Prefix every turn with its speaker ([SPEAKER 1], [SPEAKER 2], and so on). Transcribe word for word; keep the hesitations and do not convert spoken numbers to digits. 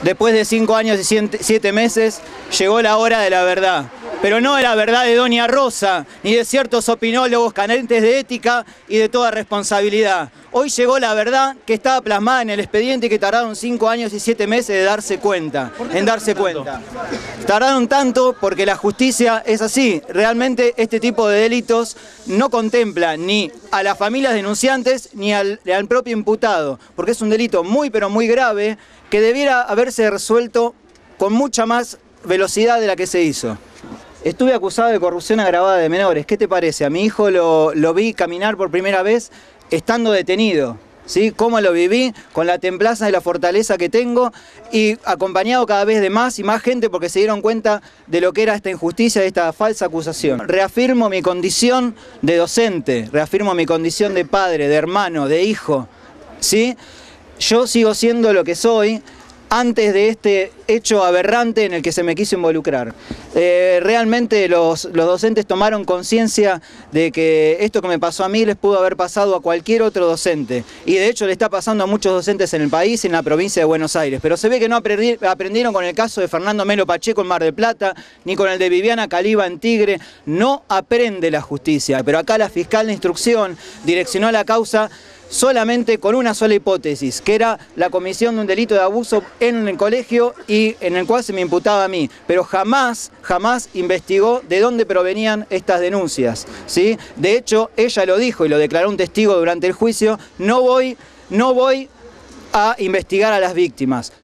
[SPEAKER 1] Después de cinco años y siete meses, llegó la hora de la verdad. Pero no de la verdad de Doña Rosa, ni de ciertos opinólogos carentes de ética y de toda responsabilidad. Hoy llegó la verdad que estaba plasmada en el expediente y que tardaron cinco años y siete meses de darse cuenta, en darse cuenta. Tardaron tanto porque la justicia es así. Realmente este tipo de delitos no contempla ni a las familias denunciantes ni al, al propio imputado, porque es un delito muy pero muy grave que debiera haberse resuelto con mucha más velocidad de la que se hizo. Estuve acusado de corrupción agravada de menores. ¿Qué te parece? A mi hijo lo, lo vi caminar por primera vez estando detenido. ¿Sí? ¿Cómo lo viví? Con la templanza y la fortaleza que tengo y acompañado cada vez de más y más gente porque se dieron cuenta de lo que era esta injusticia, de esta falsa acusación. Reafirmo mi condición de docente, reafirmo mi condición de padre, de hermano, de hijo. ¿Sí? Yo sigo siendo lo que soy antes de este hecho aberrante en el que se me quiso involucrar. Eh, realmente los, los docentes tomaron conciencia de que esto que me pasó a mí les pudo haber pasado a cualquier otro docente. Y de hecho le está pasando a muchos docentes en el país y en la provincia de Buenos Aires. Pero se ve que no aprendi aprendieron con el caso de Fernando Melo Pacheco en Mar del Plata, ni con el de Viviana Caliba en Tigre. No aprende la justicia. Pero acá la fiscal de instrucción direccionó la causa solamente con una sola hipótesis, que era la comisión de un delito de abuso en el colegio y en el cual se me imputaba a mí, pero jamás, jamás investigó de dónde provenían estas denuncias, ¿sí? De hecho, ella lo dijo y lo declaró un testigo durante el juicio, no voy, no voy a investigar a las víctimas.